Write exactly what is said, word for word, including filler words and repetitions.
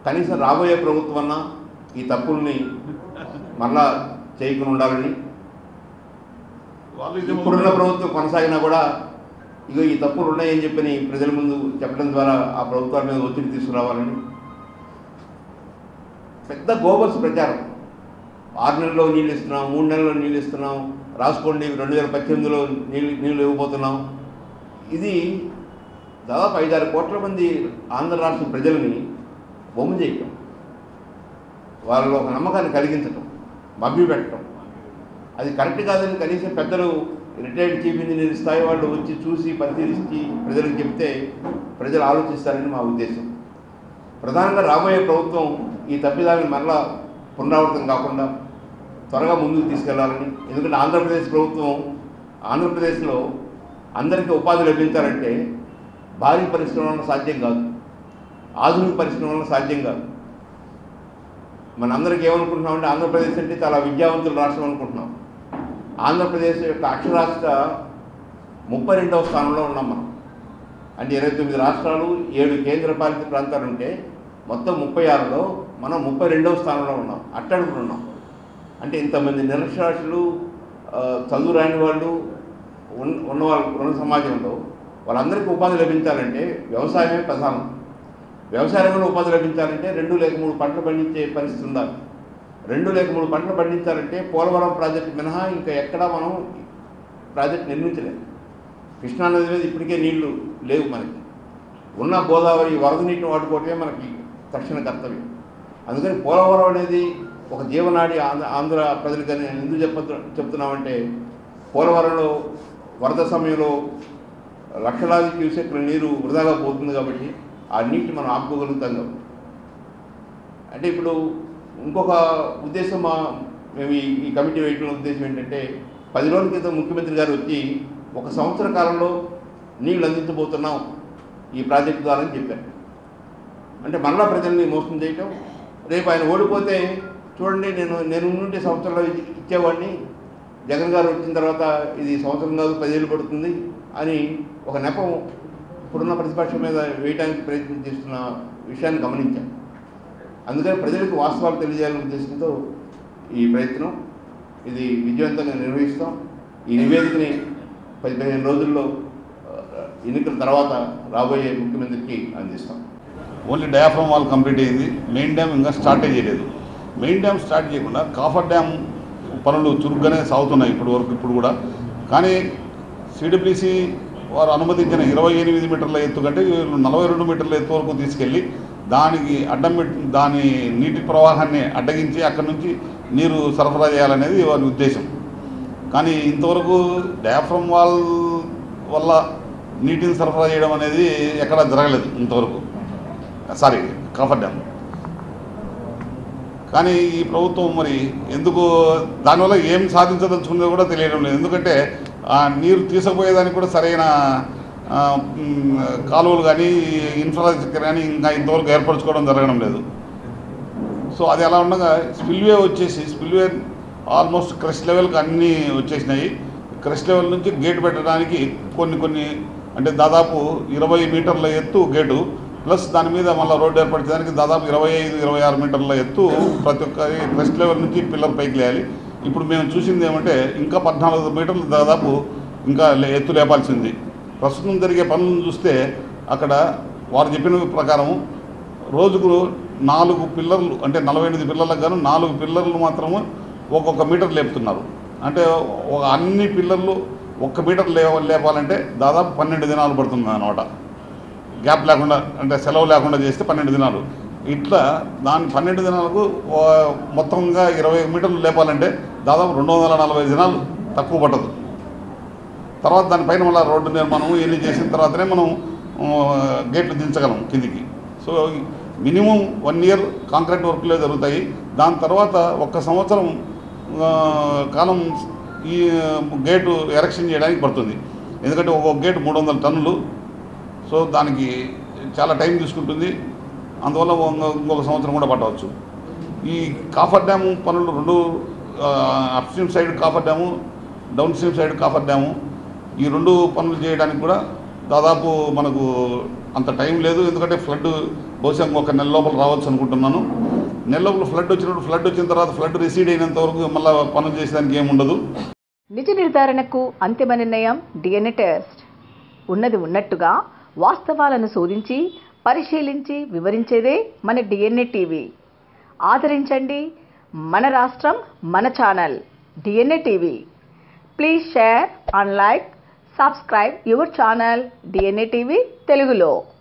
కనీసం రాబోయే ప్రభుత్వం అన్నా ఈ తప్పుల్ని మళ్ళా చేయకుండా ఉండాలని, ఇప్పుడున్న ప్రభుత్వం కొనసాగినా కూడా ఇక ఈ తప్పులు ఉన్నాయని చెప్పని ప్రజల ముందు చెప్పడం ద్వారా ఆ ప్రభుత్వాల మీద ఒత్తిడి తీసుకురావాలని, పెద్ద గోబర్స్ ప్రచారం, ఆరు నెలల్లో నీళ్ళు ఇస్తున్నాం, మూడు నెలల్లో నీళ్ళు ఇస్తున్నాం, రాసుకోండి రెండు వేల పద్దెనిమిదిలో నీళ్ళు నీళ్ళు ఇవ్వబోతున్నాం. ఇది దాదాపు ఐదారు కోట్ల మంది ఆంధ్ర రాష్ట్ర ప్రజల్ని బొమ్మ చేయటం, వాళ్ళలో ఒక నమ్మకాన్ని కలిగించటం, మభ్య పెట్టడం, అది కరెక్ట్ కాదని కనీసం పెద్దలు రిటైర్డ్ చీఫ్ ఇంజనీర్ స్థాయి వాళ్ళు వచ్చి చూసి పరిశీలించి ప్రజలకు చెప్తే ప్రజలు ఆలోచిస్తారని మా ఉద్దేశం. ప్రధానంగా రాబోయే ప్రభుత్వం ఈ తప్పిదాలను మరలా పునరావృతం కాకుండా త్వరగా ముందుకు తీసుకెళ్లాలని. ఎందుకంటే ఆంధ్రప్రదేశ్ ప్రభుత్వం ఆంధ్రప్రదేశ్లో అందరికీ ఉపాధి లభించాలంటే భారీ పరిశ్రమలను సాధ్యం కాదు, ఆధునిక పరిశ్రమలను సాధ్యం కాదు. మనందరికీ ఏమనుకుంటున్నామంటే ఆంధ్రప్రదేశ్ అంటే చాలా విద్యావంతుల రాష్ట్రం అనుకుంటున్నాం. ఆంధ్రప్రదేశ్ యొక్క అక్షరాస్యత ముప్పై రెండవ స్థానంలో ఉన్నాం మనం. అంటే ఇరవై తొమ్మిది రాష్ట్రాలు ఏడు కేంద్రపాలిత ప్రాంతాలు ఉంటే మొత్తం ముప్పై ఆరులో మనం ముప్పై రెండవ స్థానంలో ఉన్నాం, అట్టడుగులు ఉన్నాం. అంటే ఇంతమంది నిరక్షరాస్యులు, చదువు రాని వాళ్ళు ఉన్న వాళ్ళు ఉన్న సమాజంలో వాళ్ళందరికీ ఉపాధి లభించాలంటే వ్యవసాయమే ప్రధానం. వ్యవసాయంలో ఉపాధి లభించాలంటే రెండు లేక మూడు పంటలు పండించే పరిస్థితి ఉండాలి. రెండు లేక మూడు పంటలు పండించాలంటే పోలవరం ప్రాజెక్టు మినహా ఇంకా ఎక్కడా మనం ప్రాజెక్టు నిర్మించలేదు. కృష్ణానది మీద ఇప్పటికే నీళ్లు లేవు మనకి. ఉన్న గోదావరి వరద నీటిని వాడుకోవటమే మనకి తక్షణ కర్తవ్యం. అందుకని పోలవరం అనేది ఒక జీవనాడి ఆంధ్ర ఆంధ్ర ప్రజలకని ఎందుకు చెప్ప చెప్తున్నామంటే పోలవరంలో వరద సమయంలో లక్షలాది క్యూసెక్ల నీరు వృధాగా పోతుంది కాబట్టి ఆ నీటిని మనం ఆపుకోగలుగుతాం కాబట్టి. అంటే ఇప్పుడు ఇంకొక ఉద్దేశం మా మేము ఈ కమిటీ వేయడం ఉద్దేశం ఏంటంటే పది రోజుల క్రితం ముఖ్యమంత్రి గారు వచ్చి ఒక సంవత్సర కాలంలో నీళ్లు అందించబోతున్నాం ఈ ప్రాజెక్టు ద్వారా అని చెప్పారు. అంటే మళ్ళా ప్రజల్ని మోసం చేయటం. రేపు ఆయన ఓడిపోతే చూడండి నేను నేను ఉంటే సంవత్సరంలో ఇచ్చేవాడిని, జగన్ గారు వచ్చిన తర్వాత ఇది సంవత్సరం కాదు పదేళ్ళు పడుతుంది అని ఒక నెపం ఇప్పుడున్న ప్రతిపక్షం మీద వేయడానికి ప్రయత్నం చేస్తున్న విషయాన్ని గమనించాం. అందుకని ప్రజలకు వాస్తవాలు తెలియజేయాలనే ఉద్దేశంతో ఈ ప్రయత్నం ఇది విజయవంతంగా నిర్వహిస్తాం. ఈ నివేదికని పది పదిహేను రోజుల్లో ఎన్నికల తర్వాత రాబోయే ముఖ్యమంత్రికి అందిస్తాం. ఓన్లీ డయాఫ్రమ్ వాల్ కంప్లీట్ అయింది, మెయిన్ డ్యామ్ ఇంకా స్టార్టే చేయలేదు. మెయిన్ డ్యామ్ స్టార్ట్ చేయకుండా కాఫర్ డ్యామ్ పనులు చురుగ్గానే సాగుతున్నాయి ఇప్పుడు వరకు ఇప్పుడు కూడా. కానీ సిడబ్ల్యూసీ వారు అనుమతించిన ఇరవై ఎనిమిది మీటర్ల ఎత్తు కంటే నలభై రెండు మీటర్ల ఎత్తు వరకు తీసుకెళ్ళి దానికి అడ్డం దాని నీటి ప్రవాహాన్ని అడ్డగించి అక్కడి నుంచి నీరు సరఫరా చేయాలనేది వారి ఉద్దేశం. కానీ ఇంతవరకు డయాఫ్రమ్ వాల్ వల్ల నీటిని సరఫరా చేయడం అనేది ఎక్కడా జరగలేదు ఇంతవరకు, సారీ కాఫర్ డ్యామ్. కానీ ఈ ప్రభుత్వం మరి ఎందుకు దానివల్ల ఏం సాధించదలుచుకుందో కూడా తెలియడం లేదు. ఎందుకంటే నీరు తీసుకుపోయేదానికి కూడా సరైన కాలువలు కానీ ఇన్ఫ్రాస్ట్రక్చర్ కానీ ఇంకా ఇంతవరకు ఏర్పరచుకోవడం జరగడం లేదు. సో అది అలా ఉండగా స్పిల్వే వచ్చేసి స్పిల్వే ఆల్మోస్ట్ క్రష్ లెవెల్కి అన్నీ వచ్చేసినాయి. క్రష్ లెవెల్ నుంచి గేట్ పెట్టడానికి కొన్ని కొన్ని అంటే దాదాపు ఇరవై మీటర్ల ఎత్తు గేటు ప్లస్ దాని మీద మళ్ళీ రోడ్డు ఏర్పరచడానికి దాదాపు ఇరవై ఐదు ఇరవై ఆరు మీటర్ల ఎత్తు ప్రతి ఒక్క క్రష్ లెవెల్ నుంచి పిల్లర్ పైకి లేయాలి. ఇప్పుడు మేము చూసింది ఏమంటే ఇంకా పద్నాలుగు మీటర్లు దాదాపు ఇంకా ఎత్తు లేపాల్సింది. ప్రస్తుతం జరిగే పనులను చూస్తే అక్కడ వారు చెప్పిన ప్రకారం రోజుకు నాలుగు పిల్లర్లు అంటే నలభై ఎనిమిది పిల్లర్లకు గాను నాలుగు పిల్లర్లు మాత్రము ఒక్కొక్క మీటర్ లేపుతున్నారు. అంటే ఒక అన్ని పిల్లర్లు ఒక్క మీటర్ లే లేపాలంటే దాదాపు పన్నెండు దినాలు పడుతుంది అన్నమాట. గ్యాప్ లేకుండా అంటే సెలవు లేకుండా చేస్తే పన్నెండు దినాలు. ఇట్లా దాని పన్నెండు దినాలకు మొత్తంగా ఇరవై మీటర్లు లేపాలంటే దాదాపు రెండు వందల నలభై దినాలు తక్కువ పట్టదు. తర్వాత దానిపైన మళ్ళీ రోడ్డు నిర్మాణం ఇవన్నీ చేసిన తర్వాతనే మనం గేట్లు దించగలం కిందికి. So minimum one year concrete వర్క్లే జరుగుతాయి. దాని తర్వాత ఒక్క సంవత్సరం కాలం ఈ గేటు ఎరెక్షన్ చేయడానికి పడుతుంది. ఎందుకంటే ఒక్కొక్క గేటు మూడు వందల టన్నులు. సో దానికి చాలా టైం తీసుకుంటుంది. అందువల్ల ఇంకొక సంవత్సరం కూడా పట్టవచ్చు. ఈ కాఫర్ డ్యాము పనులు రెండు upstream side coffer dam, downstream side coffer dam, ఈ రెండు పనులు చేయడానికి కూడా దాదాపు మనకు అంత టైం లేదు. ఎందుకంటే ఫ్లడ్ బహుశా ఇంకొక నెల లోపల రావచ్చు అనుకుంటున్నాను. నెల లోపల ఫ్లడ్ వచ్చినప్పుడు ఫ్లడ్ వచ్చిన తర్వాత ఫ్లడ్ రిసీడ్ అయినంత వరకు మళ్ళీ పనులు చేసేదానికి ఏముండదు. నిజ నిర్ధారణకు అంతిమ నిర్ణయం డిఎన్ఏ టెస్ట్. ఉన్నది ఉన్నట్టుగా వాస్తవాలను శోధించి పరిశీలించి వివరించేదే మన డిఎన్ఏ టీవీ. ఆదరించండి. మన రాష్ట్రం మన channel DNA TV. Please share and like, subscribe your channel DNA TV తెలుగులో.